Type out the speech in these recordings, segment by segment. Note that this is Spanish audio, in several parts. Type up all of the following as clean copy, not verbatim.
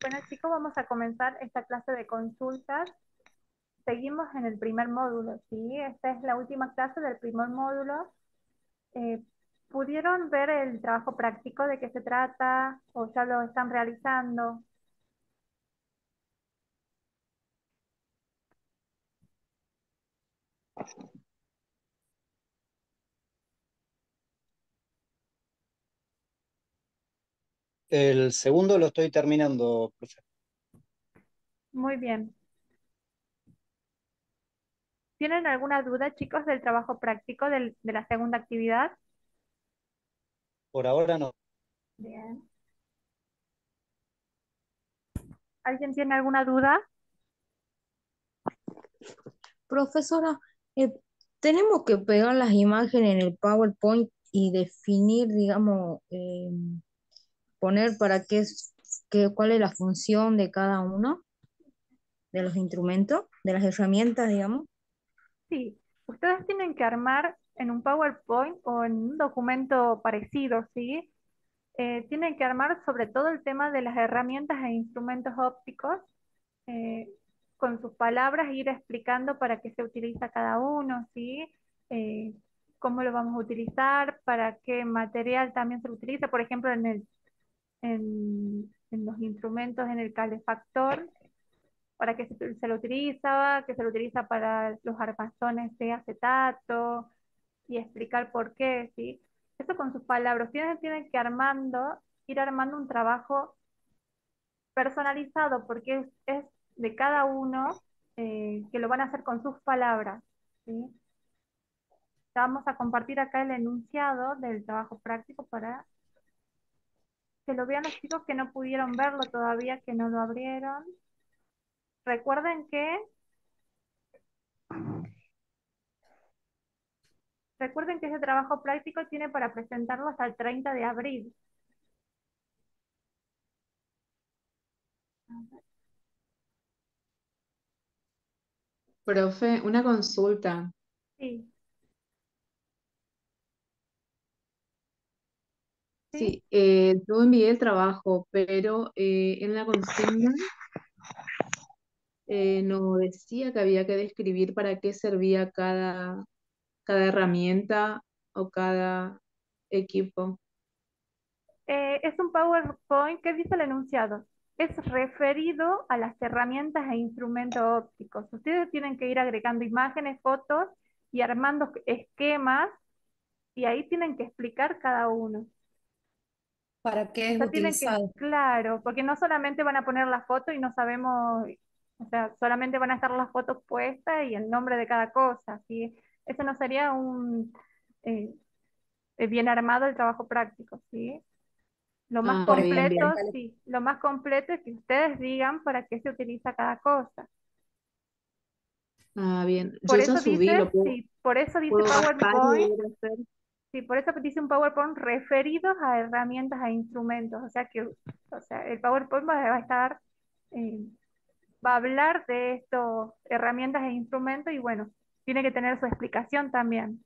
Bueno, chicos, vamos a comenzar esta clase de consultas. Seguimos en el primer módulo, ¿sí? Esta es la última clase del primer módulo. Eh, ¿Pudieron ver el trabajo práctico de qué se trata o ya lo están realizando? El segundo lo estoy terminando, profe. Muy bien. ¿Tienen alguna duda, chicos, del trabajo práctico de la segunda actividad? Por ahora no. Bien. ¿Alguien tiene alguna duda? Profesora, eh, tenemos que pegar las imágenes en el PowerPoint y definir, digamos, poner para cuál es la función de cada uno de los instrumentos, de las herramientas, digamos. Sí. Ustedes tienen que armar en un PowerPoint o en un documento parecido, ¿sí? Tienen que armar sobre todo el tema de las herramientas e instrumentos ópticos, eh, con sus palabras, ir explicando para qué se utiliza cada uno, ¿sí? Eh, Cómo lo vamos a utilizar, para qué material también se utiliza, por ejemplo, en los instrumentos, en el calefactor, para qué se lo utiliza, que se lo utiliza para los armazones de acetato, y explicar por qué, ¿sí? Eso con sus palabras. Tienen que ir armando un trabajo personalizado, porque es de cada uno, que lo van a hacer con sus palabras, ¿sí? Vamos a compartir acá el enunciado del trabajo práctico para que lo vean los chicos que no pudieron verlo todavía, que no lo abrieron. Recuerden que, recuerden que ese trabajo práctico tiene para presentarlo hasta el 30 de abril. Profe, una consulta. Sí, sí. Sí, yo envié el trabajo, pero en la consigna no decía que había que describir para qué servía cada herramienta o cada equipo. Es un PowerPoint que dice el enunciado. Es referido a las herramientas e instrumentos ópticos. Ustedes tienen que ir agregando imágenes, fotos y armando esquemas, y ahí tienen que explicar cada uno. ¿Para qué O es sea, tienen que, utilizado? claro, porque no solamente van a poner la foto y no sabemos, o sea, solamente van a estar las fotos puestas y el nombre de cada cosa, ¿sí? Eso no sería eh, bien armado el trabajo práctico, ¿sí? Lo más Ah, Por bien, ejemplo, bien. completo, sí, lo más completo es que ustedes digan para qué se utiliza cada cosa. Ah, bien. Yo Por ya eso subí, dice, sí, por eso dice puedo bajar y PowerPoint, volver a hacer. sí, por eso dice un PowerPoint referidos a herramientas e instrumentos. O sea que, o sea, el PowerPoint va a estar, eh, va a hablar de estos herramientas e instrumentos y bueno, tiene que tener su explicación también.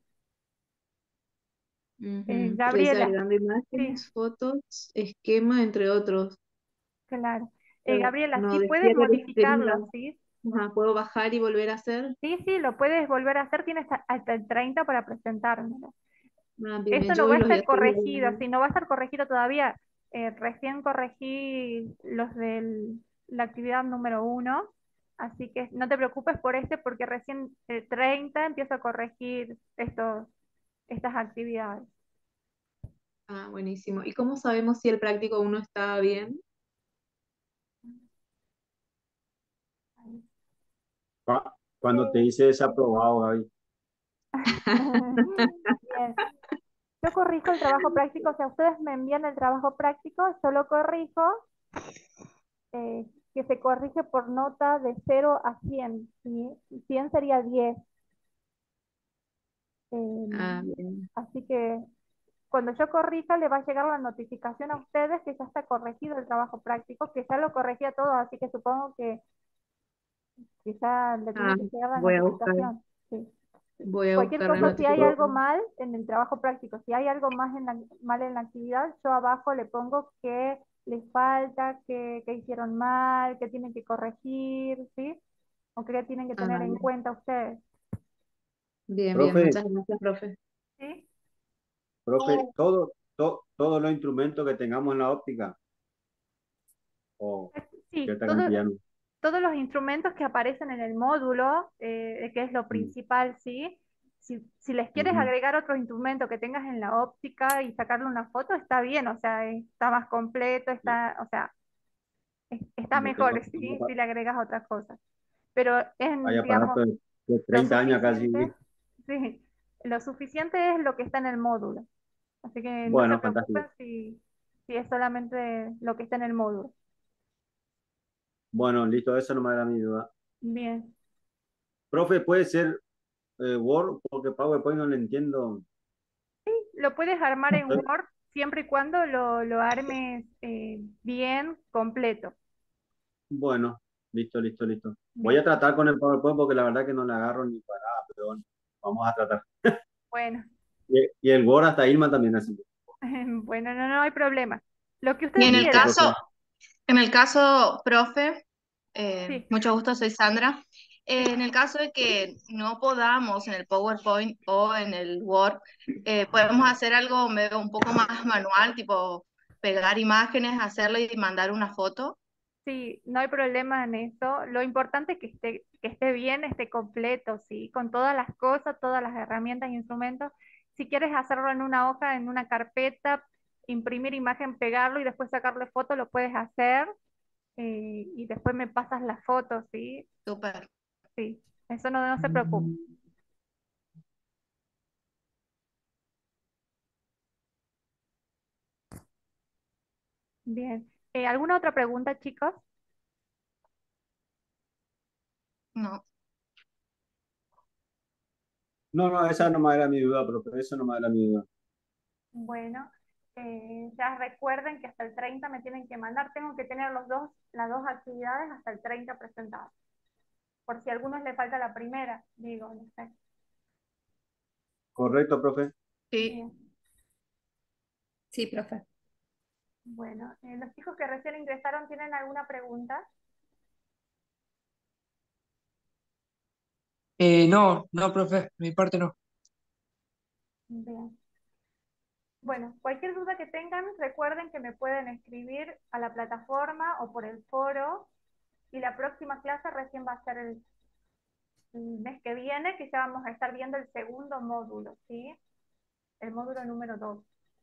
Ujú. Ya hice Gabriela, agregando sí, imágenes, fotos, esquema, entre otros. claro. Pero Gabriela, no sí puedes decía que modificarlo, describa. ¿sí? Ajá, puedo bajar y volver a hacer. Sí, sí, lo puedes volver a hacer, tienes hasta el 30 para presentármelo. Ah, bien, bien. Esto Yo no va hoy a los voy a estar subir. corregido, si no va a estar corregido todavía. Recién corregí los de la actividad número uno, así que no te preocupes por este porque recién el 30 empiezo a corregir estas actividades. Ah, buenísimo. ¿Y cómo sabemos si el práctico uno está bien? Cuando te dice desaprobado, Gaby. Bien. Yo corrijo el trabajo práctico, o sea, ustedes me envían el trabajo práctico, yo lo corrijo, eh, que se corrige por nota de 0 a 100, ¿sí? 100 sería 10. Ah, Eh, bien. Así que cuando yo corrija, le va a llegar la notificación a ustedes que ya está corregido el trabajo práctico, que ya lo corregía todo, así que supongo que ya le tiene Ah, que llegar la voy a buscar, notificación. Sí. voy a Cualquier buscar la cosa, si hay algo notificación. mal en el trabajo práctico, si hay algo más mal en la actividad, yo abajo le pongo que les falta, qué hicieron mal, qué tienen que corregir, ¿sí? O qué tienen que Ah, tener en cuenta ustedes, bien, bien, Profe, muchas gracias, profe. ¿sí? profe, todos los instrumentos que tengamos en la óptica, o Sí, cierta cantidad, ¿no? todos los instrumentos que aparecen en el módulo, que es lo Mm, principal, ¿sí? Si les quieres ujú. agregar otro instrumento que tengas en la óptica y sacarle una foto, está bien, o sea, está más completo, o sea, está Yo mejor, tengo ¿sí? Si le agregas otras cosas. Pero hay es, digamos, aparatos de lo 30 años casi. suficiente, sí, lo suficiente es lo que está en el módulo. Así que no se Bueno, fantástico. preocupen si es solamente lo que está en el módulo. Bueno, listo, eso no me da mi duda. Bien. Profe, ¿puede ser Word? Porque PowerPoint no le entiendo. Lo puedes armar en Word siempre y cuando lo armes bien, completo. Bueno, listo, listo, listo. Voy a Bien, tratar con el PowerPoint porque la verdad que no le agarro ni para nada, pero bueno, vamos a tratar. bueno, Y el Word hasta Irma también así. bueno, no hay problema. Lo que Y usted Listo, quiera. profe. en el caso, profe, Sí, mucho gusto, soy Sandra. sí, En el caso de que no podamos en el PowerPoint o en el Word, podemos hacer algo un poco más manual, tipo pegar imágenes, hacerlo y mandar una foto. sí, no hay problema en eso. Lo importante es que esté bien, esté completo, ¿sí? Con todas las cosas, todas las herramientas e instrumentos. Si quieres hacerlo en una hoja, en una carpeta, imprimir imagen, pegarlo y después sacarle foto, lo puedes hacer. Y después me pasas las fotos, ¿sí? Súper. Sí, eso no se preocupe. Bien. ¿Alguna otra pregunta, chicos? No. No, no, esa no me era mi duda, profe, eso no me era mi duda. Bueno, ya recuerden que hasta el 30 me tienen que mandar. Tengo que tener las dos actividades hasta el 30 presentadas. Por si a algunos le falta la primera, digo, no sé. Correcto, profe. Sí. Bien. Sí, profe. Bueno, los chicos que recién ingresaron, ¿tienen alguna pregunta? No, profe, mi parte no. Bien. Bueno, cualquier duda que tengan, recuerden que me pueden escribir a la plataforma o por el foro. Y la próxima clase recién va a ser el mes que viene, que ya vamos a estar viendo el segundo módulo, ¿sí? El módulo número 2.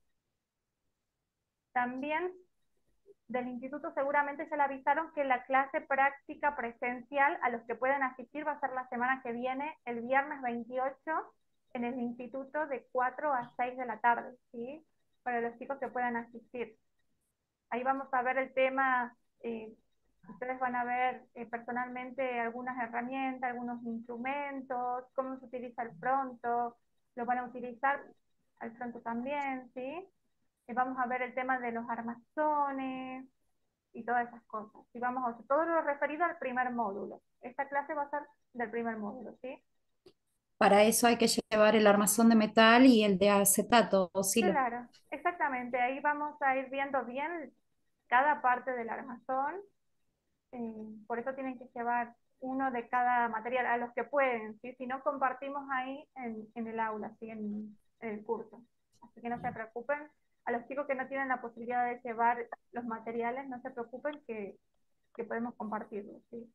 También del instituto seguramente ya le avisaron que la clase práctica presencial a los que pueden asistir va a ser la semana que viene, el viernes 28, en el instituto de 4 a 6 de la tarde, ¿sí? Para los chicos que puedan asistir. Ahí vamos a ver el tema, ustedes van a ver personalmente algunas herramientas, algunos instrumentos, cómo se utiliza el pronto, lo van a utilizar al pronto también, ¿sí? Vamos a ver el tema de los armazones y todas esas cosas. Y vamos a hacer todo lo referido al primer módulo. Esta clase va a ser del primer módulo, ¿sí? Para eso hay que llevar el armazón de metal y el de acetato o silo. Claro, exactamente. Ahí vamos a ir viendo bien cada parte del armazón. Por eso tienen que llevar uno de cada material, a los que pueden, ¿sí? Si no, compartimos ahí en el aula, ¿sí? En el curso. Así que no se preocupen. A los chicos que no tienen la posibilidad de llevar los materiales, no se preocupen que podemos compartirlos, ¿sí?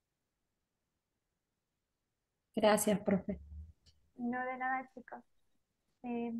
Gracias, profe. No de nada, chicos. Eh,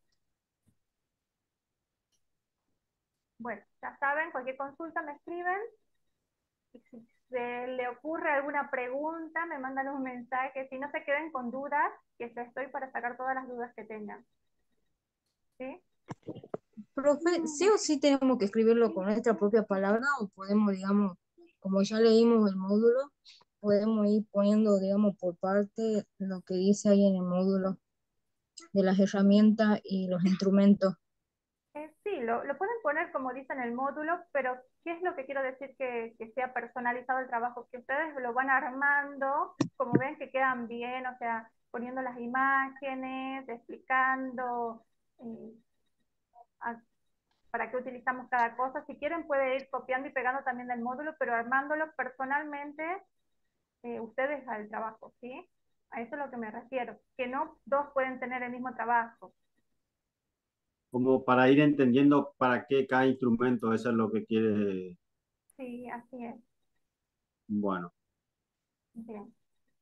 bueno, ya saben, cualquier consulta me escriben. Y si se le ocurre alguna pregunta, me mandan un mensaje. Si no se queden con dudas, que yo estoy para sacar todas las dudas que tengan. ¿Sí? Profe, ¿sí o sí tenemos que escribirlo con nuestra propia palabra o podemos, digamos, como ya leímos el módulo, podemos ir poniendo, digamos, por parte lo que dice ahí en el módulo de las herramientas y los instrumentos? Sí, lo pueden poner como dice en el módulo, pero ¿qué es lo que quiero decir que sea personalizado el trabajo? Que ustedes lo van armando, como ven que quedan bien, o sea, poniendo las imágenes, explicando, eh, para qué utilizamos cada cosa. Si quieren puede ir copiando y pegando también del módulo, pero armándolo personalmente ustedes al trabajo, ¿sí? A eso es lo que me refiero, que no dos pueden tener el mismo trabajo. Como para ir entendiendo para qué cada instrumento, eso es lo que quiere. Sí, así es. Bueno, Bien.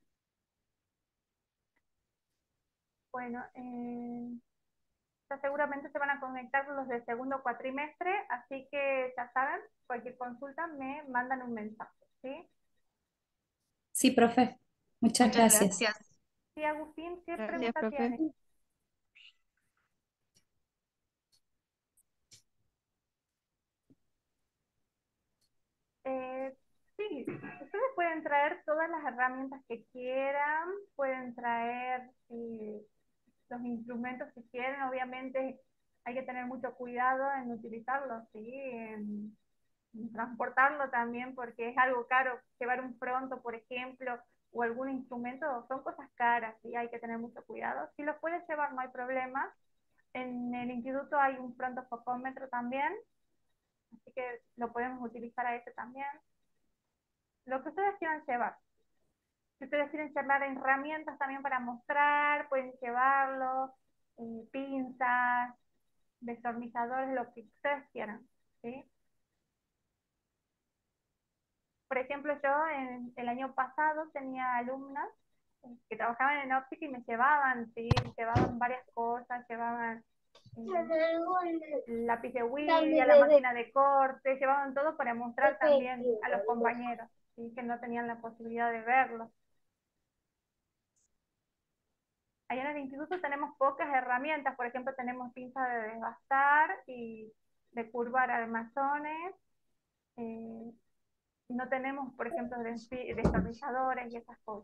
Bueno, ya seguramente se van a conectar los del segundo cuatrimestre, así que ya saben, cualquier consulta me mandan un mensaje, ¿sí? Sí, profe. Muchas Muchas gracias. gracias. Sí, Agustín, ¿qué Gracias, pregunta profe. tienes? Eh, sí, ustedes pueden traer todas las herramientas que quieran, pueden traer los instrumentos que quieren, obviamente hay que tener mucho cuidado en utilizarlos, ¿sí? En transportarlo también, porque es algo caro, llevar un pronto, por ejemplo, o algún instrumento, son cosas caras, ¿sí? Hay que tener mucho cuidado. Si los puedes llevar, no hay problema. En el instituto hay un pronto focómetro también, así que lo podemos utilizar a ese también. Lo que ustedes quieran llevar. Si ustedes quieren llevar herramientas también para mostrar, pueden llevarlo, pinzas, destornilladores, lo que ustedes quieran, ¿sí? Por ejemplo, yo el año pasado tenía alumnas que trabajaban en óptica y me llevaban, ¿sí? Llevaban varias cosas, llevaban el lápiz de Willy, la máquina de corte, llevaban todo para mostrar también a los compañeros, ¿sí? Que no tenían la posibilidad de verlo. Allá en el instituto tenemos pocas herramientas, por ejemplo, tenemos pinza de desbastar y de curvar armazones, eh, no tenemos, por ejemplo, destornilladores y esas cosas.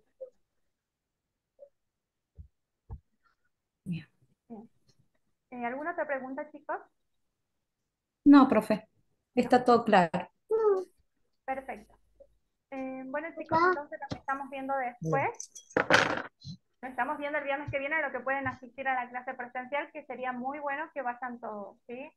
Bien. Bien. ¿Alguna otra pregunta, chicos? No, profe. No, Está todo claro. perfecto. Bueno, chicos, entonces nos estamos viendo después. Nos estamos viendo el viernes que viene, lo que pueden asistir a la clase presencial, que sería muy bueno que vayan todos, ¿sí?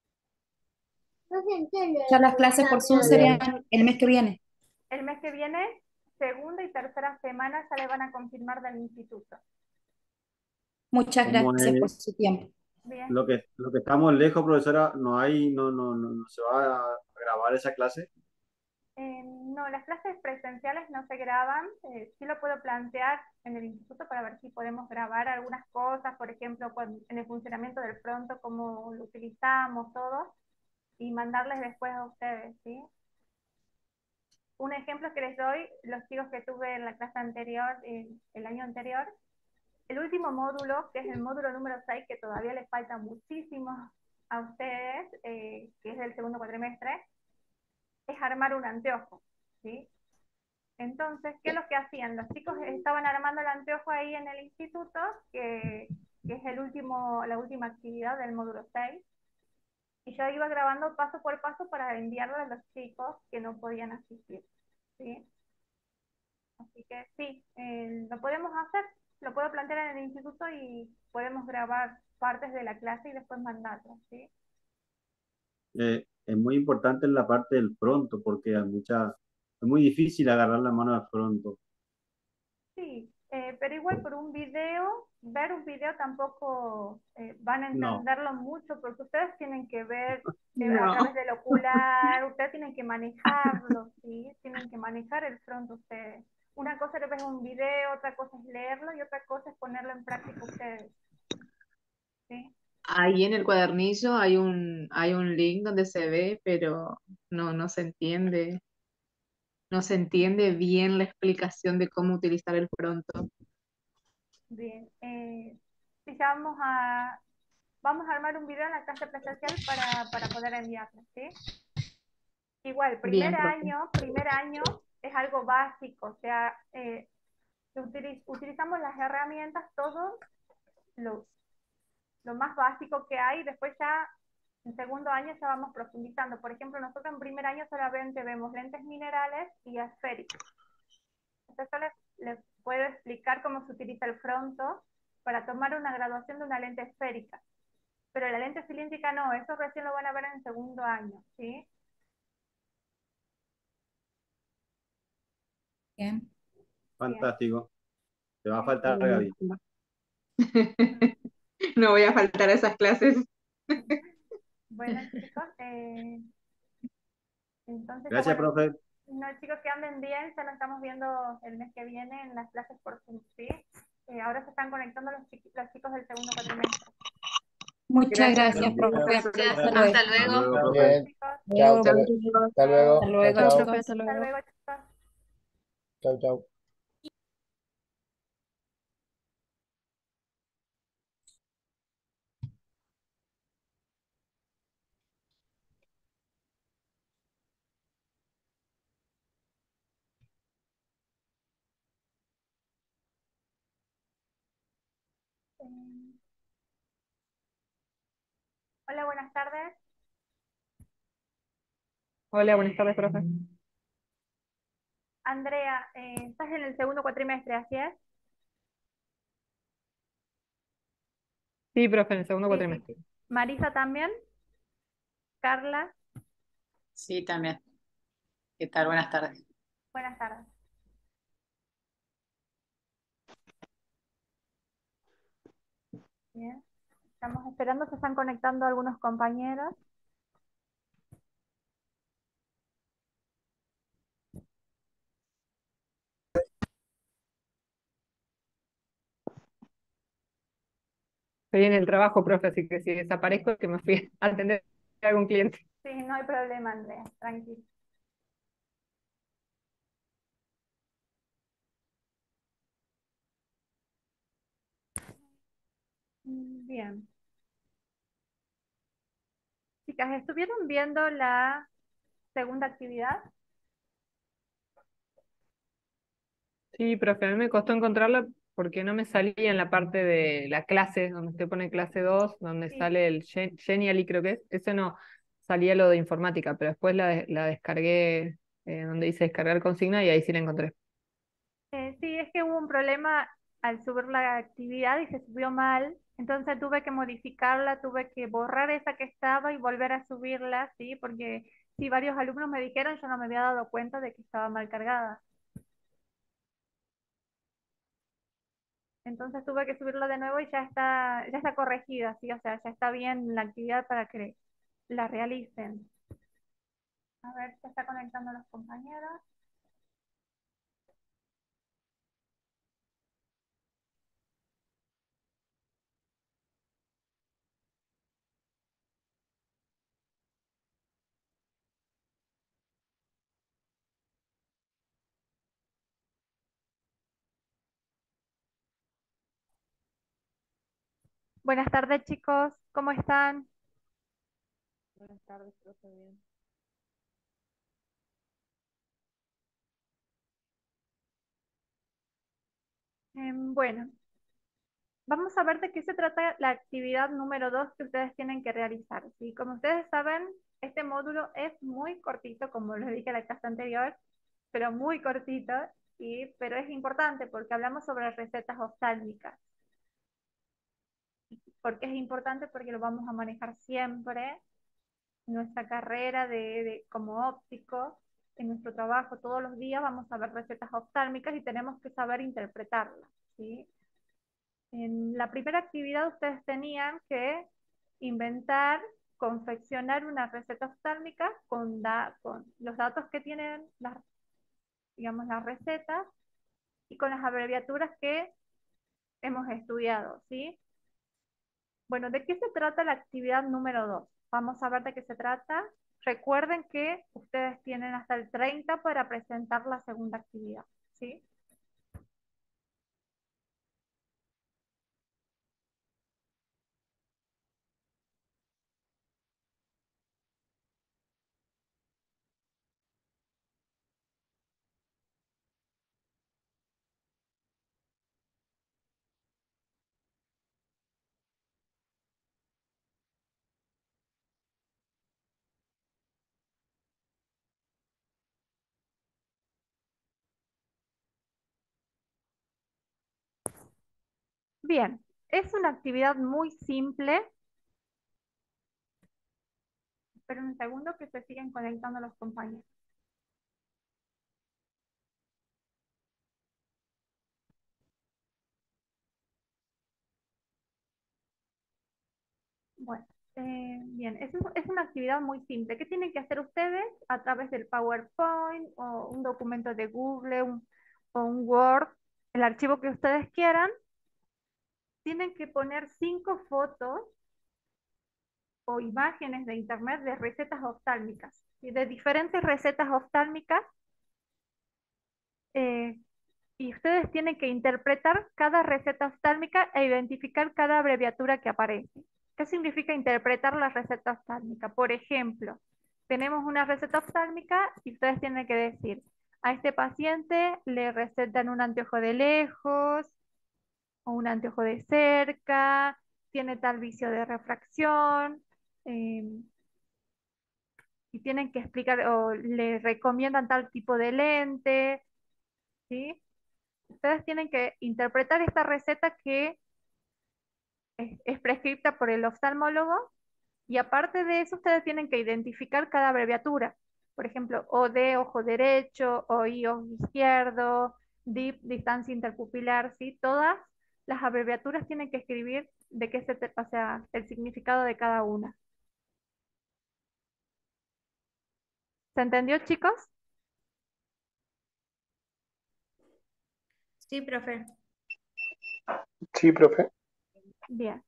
Ya las clases por Zoom serían el mes que viene. El mes que viene, segunda y tercera semana, ya le van a confirmar del instituto. Muchas como gracias por su tiempo. Bien. lo que estamos lejos, profesora, no se va a grabar esa clase. No, las clases presenciales no se graban. Sí lo puedo plantear en el instituto para ver si podemos grabar algunas cosas, por ejemplo, en el funcionamiento del pronto, cómo lo utilizamos, todo, y mandarles después a ustedes, ¿sí? Un ejemplo que les doy, los chicos que tuve en la clase anterior, el año anterior, el último módulo, que es el módulo número 6, que todavía les falta muchísimo a ustedes, que es del segundo cuatrimestre, es armar un anteojo, ¿sí? Entonces, ¿qué es lo que hacían? Los chicos estaban armando el anteojo ahí en el instituto, que es la última actividad del módulo 6, y yo iba grabando paso por paso para enviarlo a los chicos que no podían asistir, ¿sí? Así que sí, lo podemos hacer, lo puedo plantear en el instituto y podemos grabar partes de la clase y después mandarlo, ¿sí? Es muy importante en la parte del pronto, porque es muy difícil agarrar la mano de pronto. Sí, pero igual por un video, ver un video tampoco van a No, entenderlo mucho porque ustedes tienen que ver a través No. del ocular, ustedes tienen que manejarlo, ¿sí? Tienen que manejar el front ustedes. Una cosa es ver un video, otra cosa es leerlo y otra cosa es ponerlo en práctica ustedes, ¿sí? Ahí en el cuadernillo hay un link donde se ve, pero no se entiende. No se entiende bien la explicación de cómo utilizar el pronto. Bien, sí, ya vamos a armar un video en la clase presencial para poder enviarlo, ¿sí? Igual, Bien, profe. primer año es algo básico, o sea, utilizamos las herramientas, todo lo, lo más básico que hay, después ya en segundo año ya vamos profundizando. Por ejemplo, nosotros en primer año solamente vemos lentes minerales y esféricos. Entonces yo les puedo explicar cómo se utiliza el fronto para tomar una graduación de una lente esférica. pero la lente cilíndrica no, eso recién lo van a ver en segundo año, ¿sí? Bien. Bien. Fantástico. Te va a Sí. faltar, Gaby. No voy a faltar a esas clases. Bueno, chicos, entonces ya Gracias, bueno, profe. no, chicos, que anden bien, ya nos estamos viendo el mes que viene en las clases por Zoom, ¿sí? Ahora se están conectando los chicos del segundo cuatrimestre. Muchas Gracias, gracias, Bien. profe. Gracias, Hasta luego. hasta Hasta luego. luego, Muy profe. bien. Chicos, Chao, Chao, hasta chicos. hasta luego. Hasta luego, Chao, chao. chao. profe, hasta hasta luego. luego, chicos. Chao, chao. Eh, Hola, buenas tardes. Hola, buenas tardes, profe. Andrea, estás en el segundo cuatrimestre, ¿así es? Sí, profe, en el segundo Sí, sí. cuatrimestre. Marisa también. Carla, Sí, también. ¿Qué tal? Buenas tardes. buenas tardes. Bien. Estamos esperando, se están conectando algunos compañeros. Estoy en el trabajo, profe, así que si desaparezco es que me fui a atender a algún cliente. Sí, no hay problema, Andrea, tranquilo. Bien. Chicas, ¿estuvieron viendo la segunda actividad? Sí, profe, a mí me costó encontrarla porque no me salía en la parte de la clase, donde usted pone clase 2, donde Sí. sale el Genially, creo que es. Ese no, salía lo de informática, pero después la descargué, donde dice descargar consigna y ahí sí la encontré. Sí, es que hubo un problema al subir la actividad y se subió mal, entonces tuve que modificarla, tuve que borrar esa que estaba y volver a subirla, ¿sí? Porque si varios alumnos me dijeron, yo no me había dado cuenta de que estaba mal cargada. Entonces tuve que subirlo de nuevo y ya está corregida, ¿sí? O sea, ya está bien la actividad para que la realicen. A ver, se está conectando los compañeros. Buenas tardes, chicos, ¿cómo están? Buenas tardes, profe, bien. Bueno, vamos a ver de qué se trata la actividad número 2 que ustedes tienen que realizar, ¿sí? Como ustedes saben, este módulo es muy cortito, como les dije en la clase anterior, pero muy cortito, ¿sí? Pero es importante porque hablamos sobre recetas oftálmicas. ¿Por qué es importante? Porque lo vamos a manejar siempre en nuestra carrera como óptico, en nuestro trabajo todos los días vamos a ver recetas oftálmicas y tenemos que saber interpretarlas, ¿sí? En la primera actividad ustedes tenían que inventar, confeccionar una receta oftálmica con los datos que tienen digamos, las recetas y con las abreviaturas que hemos estudiado, ¿sí? Bueno, ¿de qué se trata la actividad número 2? Vamos a ver de qué se trata. Recuerden que ustedes tienen hasta el 30 para presentar la segunda actividad, ¿sí? Bien, es una actividad muy simple, Esperen un segundo que se siguen conectando los compañeros. Bueno, bien, es una actividad muy simple. ¿Qué tienen que hacer ustedes a través del PowerPoint o un documento de Google o un Word, el archivo que ustedes quieran? Tienen que poner 5 fotos o imágenes de internet de recetas oftálmicas, ¿sí? De diferentes recetas oftálmicas, eh, y ustedes tienen que interpretar cada receta oftálmica e identificar cada abreviatura que aparece. ¿Qué significa interpretar la receta oftálmica? Por ejemplo, tenemos una receta oftálmica y ustedes tienen que decir, a este paciente le recetan un anteojo de lejos o un anteojo de cerca, tiene tal vicio de refracción, eh, y tienen que explicar o le recomiendan tal tipo de lente, ¿sí? Ustedes tienen que interpretar esta receta que es prescripta por el oftalmólogo y aparte de eso ustedes tienen que identificar cada abreviatura. Por ejemplo, OD, ojo derecho, OI, ojo izquierdo, DIP, distancia interpupilar, ¿sí? Todas las abreviaturas tienen que escribir de qué o sea, el significado de cada una. ¿Se entendió, chicos? Sí, profe. Sí, profe. Bien.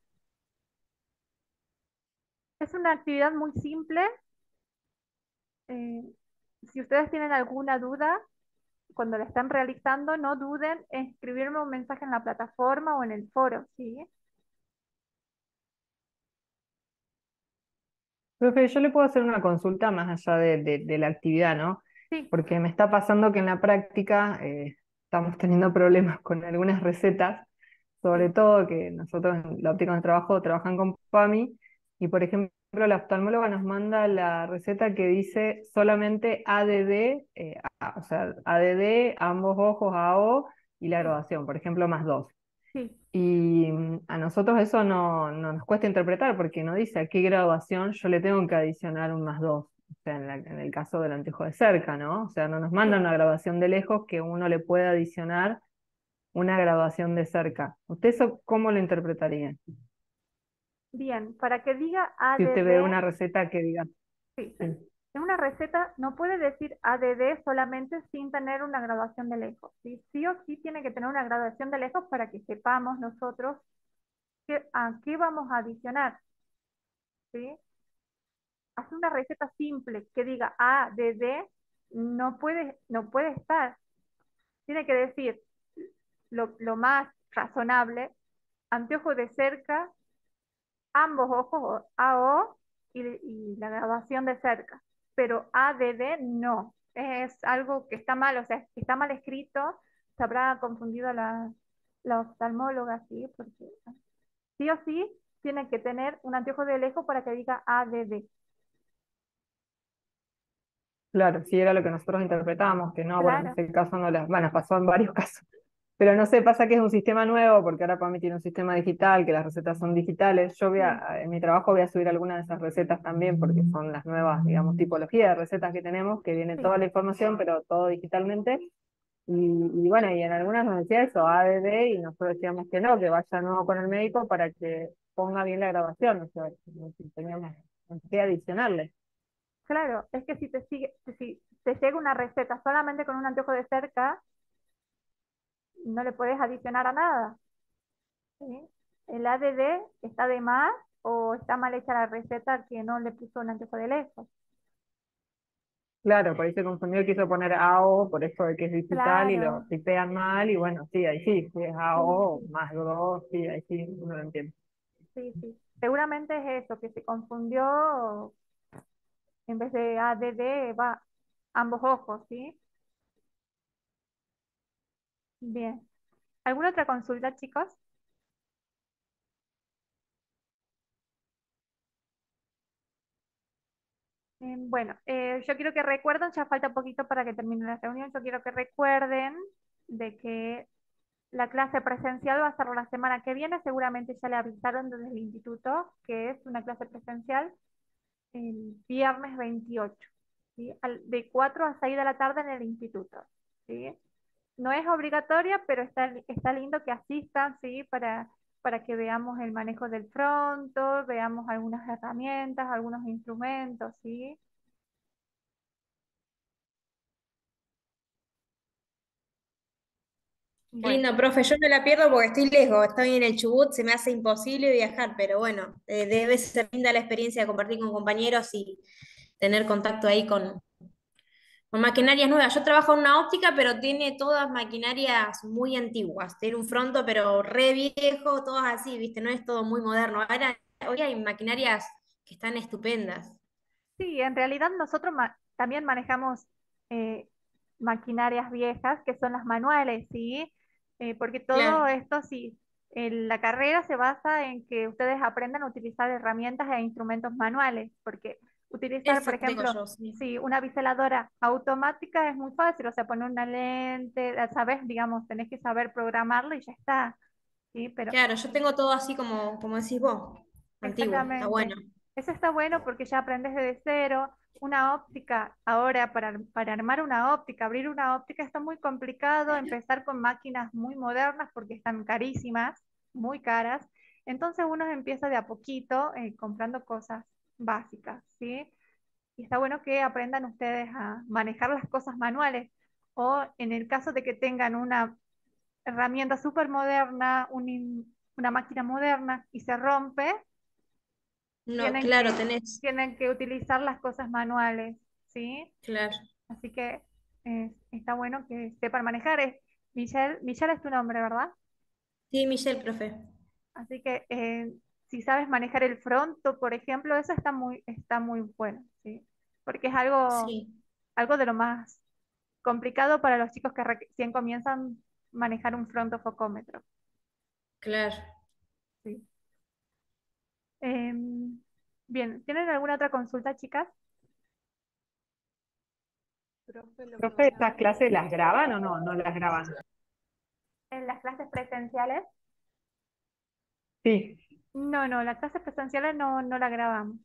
Es una actividad muy simple. Eh, si ustedes tienen alguna duda, cuando la están realizando, no duden en escribirme un mensaje en la plataforma o en el foro, ¿sí? Profe, yo le puedo hacer una consulta más allá de la actividad, ¿no? Sí, Porque me está pasando que en la práctica estamos teniendo problemas con algunas recetas, sobre sí, todo que nosotros en la óptica de trabajo trabajan con PAMI, y por ejemplo la oftalmóloga nos manda la receta que dice solamente ADD, o sea, ADD, ambos ojos AO y la sí, graduación, por ejemplo, más dos. sí, Y a nosotros eso no nos cuesta interpretar porque no dice a qué graduación yo le tengo que adicionar un más dos. O sea, en el caso del anteojo de cerca, ¿no? O sea, no nos manda sí. una graduación de lejos que uno le pueda adicionar una graduación de cerca. ¿Usted eso cómo lo interpretaría? Bien, para que diga Si usted ve ADD, una receta que diga, sí. sí, En una receta no puede decir ADD solamente sin tener una graduación de lejos, ¿sí? Sí o sí tiene que tener una graduación de lejos para que sepamos nosotros a qué vamos a adicionar, ¿sí? Hacer una receta simple que diga ADD no puede estar. Tiene que decir lo más razonable, anteojo de cerca, ambos ojos, AO y la graduación de cerca. Pero ADD no. Es algo que está mal, o sea, está mal escrito, se habrá confundido la oftalmóloga, ¿sí? Porque sí o sí tiene que tener un anteojo de lejos para que diga ADD. claro, si era lo que nosotros interpretábamos, que no, bueno, en Claro, ese caso no las, bueno, pasó en varios casos. Pero no sé, pasa que es un sistema nuevo, porque ahora PAMI tiene un sistema digital, que las recetas son digitales. Yo sí, en mi trabajo voy a subir algunas de esas recetas también, porque son las nuevas, digamos, tipologías de recetas que tenemos, que viene sí. toda la información, pero todo digitalmente. Y bueno, y en algunas nos decía eso, ADD, y nosotros decíamos que no, que vaya nuevo con el médico para que ponga bien la grabación, o sea, si teníamos que adicionarle. Claro, es que si te llega una receta solamente con un anteojo de cerca, no le puedes adicionar a nada, ¿sí? El ADD está de más o está mal hecha la receta que no le puso un anteojo de lejos. Claro, por ahí se confundió, quiso poner AO, por eso de que es digital y lo Claro, tipean mal, y bueno, sí, ahí sí, si es sí, AO sí, más 2, sí, ahí sí, uno lo entiende. sí, sí. Seguramente es eso, que se confundió, en vez de ADD va ambos ojos, ¿sí? Bien. ¿Alguna otra consulta, chicos? Bueno, yo quiero que recuerden, ya falta poquito para que termine la reunión, yo quiero que recuerden de que la clase presencial va a ser la semana que viene, seguramente ya le avisaron desde el instituto que es una clase presencial. el viernes 28, ¿sí? De 4 a 6 de la tarde en el instituto, ¿sí? No es obligatoria, pero está lindo que asistan, ¿sí? Para que veamos el manejo del fronto, veamos algunas herramientas, algunos instrumentos, ¿sí? Qué Bueno, lindo, profe, yo me la pierdo porque estoy lejos, estoy en el Chubut, se me hace imposible viajar, pero bueno, debe ser linda la experiencia de compartir con compañeros y tener contacto ahí con maquinarias nuevas. Yo trabajo en una óptica, pero tiene todas maquinarias muy antiguas, tiene un fronto pero re viejo, todas así, ¿viste? No es todo muy moderno. Ahora, hoy hay maquinarias que están estupendas. sí, en realidad nosotros también manejamos eh, maquinarias viejas, que son las manuales, ¿sí? Porque todo Claro, esto, sí, la carrera se basa en que ustedes aprendan a utilizar herramientas e instrumentos manuales, porque utilizar, por eso tengo ejemplo, yo, sí. sí, una biseladora automática es muy fácil, o sea, poner una lente, ¿sabes? Digamos, tenés que saber programarlo y ya está, ¿sí? Pero Claro, yo tengo todo así como decís vos, antiguo, está exactamente. bueno. Eso está bueno porque ya aprendes desde cero. Una óptica, ahora para armar una óptica, abrir una óptica está muy complicado, empezar con máquinas muy modernas porque están carísimas, muy caras. Entonces uno empieza de a poquito comprando cosas básicas, ¿sí? Y está bueno que aprendan ustedes a manejar las cosas manuales. O en el caso de que tengan una herramienta súper moderna, una máquina moderna y se rompe, No, tienen claro, que, tenés, tienen que utilizar las cosas manuales, ¿sí? claro. Así que está bueno que sepan manejar. Michelle es tu nombre, ¿verdad? Sí, Michelle, profe. Así que si sabes manejar el fronto, por ejemplo, eso está muy bueno, ¿sí? Porque es Sí, algo de lo más complicado para los chicos que recién comienzan a manejar un fronto focómetro, claro. ¿sí? Em, bien, ¿tienen alguna otra consulta, chicas? Profe, ¿estas clases las graban o no? No las graban. En las clases presenciales. Sí. No, no, las clases presenciales no la grabamos.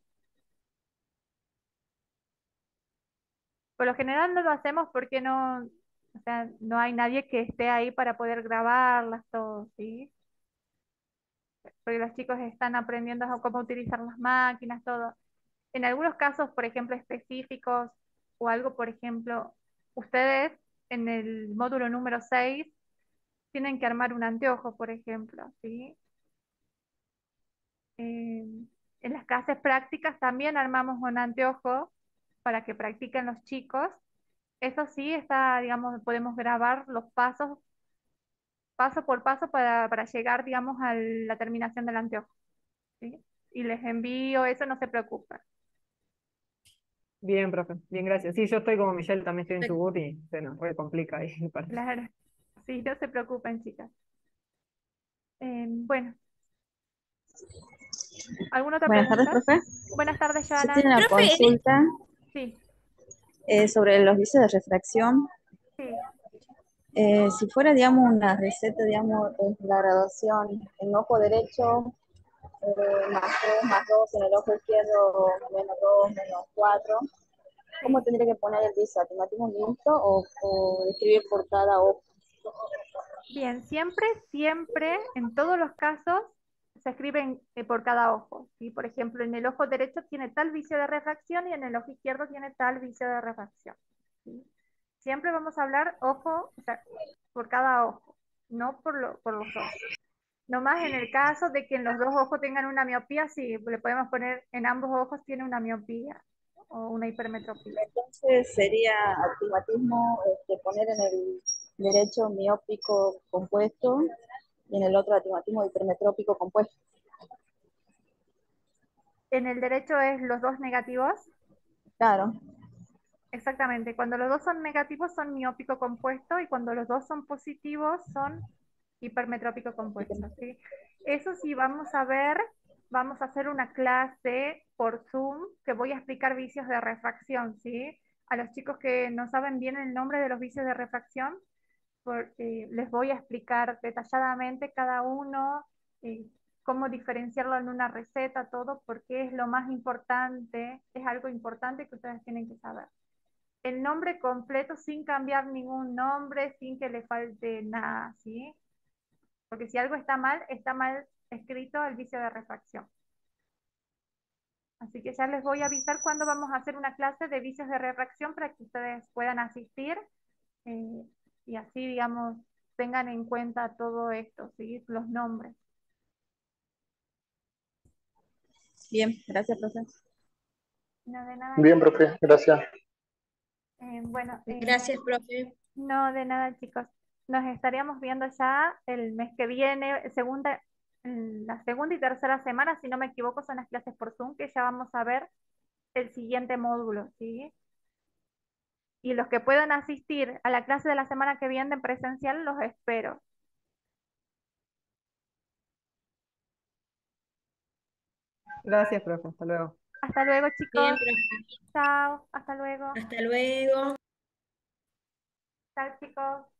Por lo general no lo hacemos porque no, o sea, no hay nadie que esté ahí para poder grabarlas todo, ¿sí? Porque los chicos están aprendiendo a cómo utilizar las máquinas, todo. En algunos casos, por ejemplo, específicos o algo, por ejemplo, ustedes en el módulo número 6 tienen que armar un anteojo, por ejemplo, ¿sí? Eh, en las clases prácticas también armamos un anteojo para que practiquen los chicos. Eso sí, está, digamos, podemos grabar los pasos, paso por paso para llegar, digamos, a la terminación del anteojo, ¿sí? Y les envío eso, no se preocupen. Bien, profe. Bien, gracias. Sí, yo estoy como Michelle, también estoy en Chubut y se nos re complica ahí. Claro, sí, no se preocupen, chicas. Bueno, ¿alguna otra Buenas tardes, pregunta? profe. Buenas tardes, Yo Joana. tengo una Profe, consulta Sí, sobre los vicios de refracción. sí. Si fuera, digamos, una receta, digamos, de la graduación en ojo derecho, más 3, más 2, en el ojo izquierdo, menos 2, menos 4, ¿cómo Sí. tendría que poner el viso? ¿Afirmativo mixto o escribir por cada ojo? Bien, siempre, siempre, en todos los casos, se escriben por cada ojo, ¿sí? Por ejemplo, en el ojo derecho tiene tal vicio de refracción y en el ojo izquierdo tiene tal vicio de refracción, ¿sí? Siempre vamos a hablar ojo, o sea, por cada ojo, no por los dos. No más en el caso de que en los dos ojos tengan una miopía, sí, le podemos poner en ambos ojos tiene una miopía o una hipermetropía. Entonces sería astigmatismo, poner en el derecho miópico compuesto y en el otro astigmatismo hipermetrópico compuesto. En el derecho es los dos negativos. Claro. Exactamente, cuando los dos son negativos son miópico compuesto y cuando los dos son positivos son hipermetrópico compuesto, ¿sí? Eso sí, vamos a hacer una clase por Zoom que voy a explicar vicios de refracción, ¿sí? A los chicos que no saben bien el nombre de los vicios de refracción, les voy a explicar detalladamente cada uno, cómo diferenciarlo en una receta, todo, porque es lo más importante, es algo importante que ustedes tienen que saber. El nombre completo sin cambiar ningún nombre, sin que le falte nada, ¿sí? Porque si algo está mal escrito el vicio de refracción. Así que ya les voy a avisar cuándo vamos a hacer una clase de vicios de refracción para que ustedes puedan asistir eh, y así, digamos, tengan en cuenta todo esto, ¿sí? Los nombres. Bien, gracias, profe. No, de nada, Bien, chicos. profe, gracias. Bueno, Gracias, profe. no, de nada, chicos. Nos estaríamos viendo ya el mes que viene, la segunda y tercera semana, si no me equivoco, son las clases por Zoom, que ya vamos a ver el siguiente módulo, ¿sí? Y los que puedan asistir a la clase de la semana que viene en presencial, los espero. Gracias, profe. Hasta luego. Hasta luego, Bien, chicos. profe. Chao, hasta luego. Hasta luego. Chao, chicos.